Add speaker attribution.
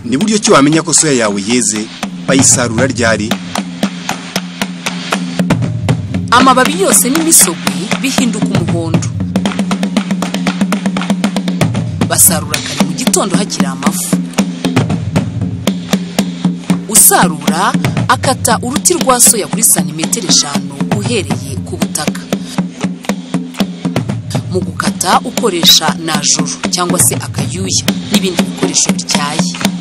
Speaker 1: ni buryo ki wamenya ko soya yawe yeze? Bayisarura ryari?
Speaker 2: Amababi yose n'imisogwe bihinduka umuhondo. Basarura kare mu gitondo hakiri amafu. Usarura akata uruti rwa soya kuri santimetero 5 uhereye ku butaka. Mu gukata ukoresha najoro cyangwa se akayuya n'ibindi bikoresho bityaye.